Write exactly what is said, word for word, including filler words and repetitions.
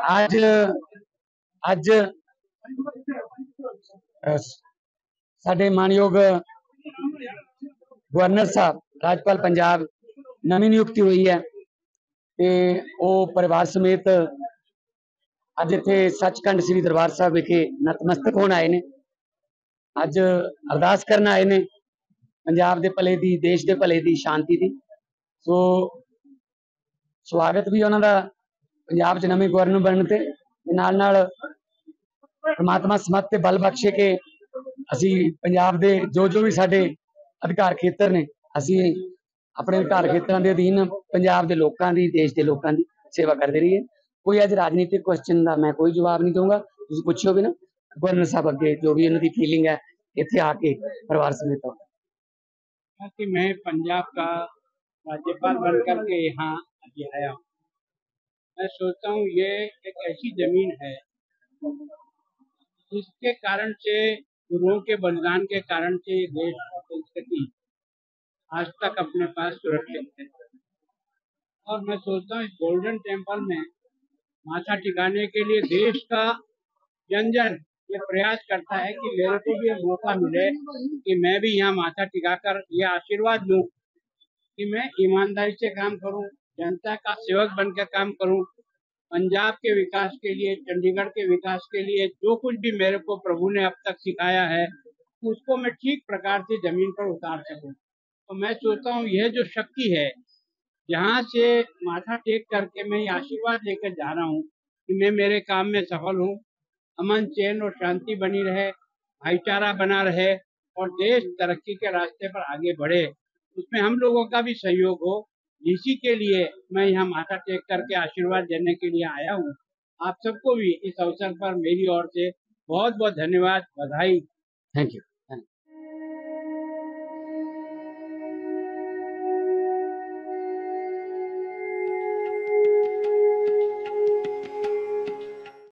आज ਅੱਜ ਸਾਡੇ ਮਾਨਯੋਗ गवर्नर साहब राज्यपाल पंजाब नवी नियुक्ति हुई है ते वो परिवार समेत अज इत्थे सचखंड श्री दरबार साहब विखे नतमस्तक होण आए ने। अज अरदास करन आए ने पंजाब दे भले दी, देश दे भले दी, शांति दी। सो स्वागत भी उन्हां दा पंजाब च नवे गवर्नर बनने ते नाल नाल परमात्मा समर्थ ते बल बख्शे के असी पंजाब दे जो जो भी साडे अधिकार खेतर ने असी अपने अधिकार खेतरां दे अधीन पंजाब दे लोकां दी, देश दे लोकां दी सेवा करते रहिए। कोई अज राजनीतिक क्वेश्चन का मैं कोई जवाब नहीं दूंगा, तुसीं पुछो भी ना गवर्नर साहब अगे जो भी इन्हां दी फीलिंग है इत्थे आके परिवार समेत। कि मैं पंजाब का राज्यपाल बनकर के यहाँ अभी आया हूँ। मैं सोचता हूँ ये एक ऐसी जमीन है जिसके कारण से, गुरुओं के बलिदान के कारण से ये देश संस्कृति आज तक अपने पास सुरक्षित है। और मैं सोचता हूँ इस गोल्डन टेम्पल में माथा टिकाने के लिए देश का जन जन ये प्रयास करता है कि मेरे को भी मौका मिले कि मैं भी यहाँ माथा टिकाकर ये आशीर्वाद लूँ कि मैं ईमानदारी से काम करूँ, जनता का सेवक बनकर काम करूँ, पंजाब के विकास के लिए, चंडीगढ़ के विकास के लिए जो कुछ भी मेरे को प्रभु ने अब तक सिखाया है उसको मैं ठीक प्रकार से जमीन पर उतार सकूं। तो मैं सोचता हूँ यह जो शक्ति है, यहाँ से माथा टेक करके मैं ये आशीर्वाद लेकर जा रहा हूँ कि मैं मेरे काम में सफल हूँ, अमन चैन और शांति बनी रहे, भाईचारा बना रहे और देश तरक्की के रास्ते पर आगे बढ़े, उसमें हम लोगों का भी सहयोग हो। इसी के लिए मैं यहाँ माथा टेक करके आशीर्वाद देने के लिए आया हूँ। आप सबको भी इस अवसर पर मेरी ओर से बहुत बहुत धन्यवाद, बधाई। Thank you.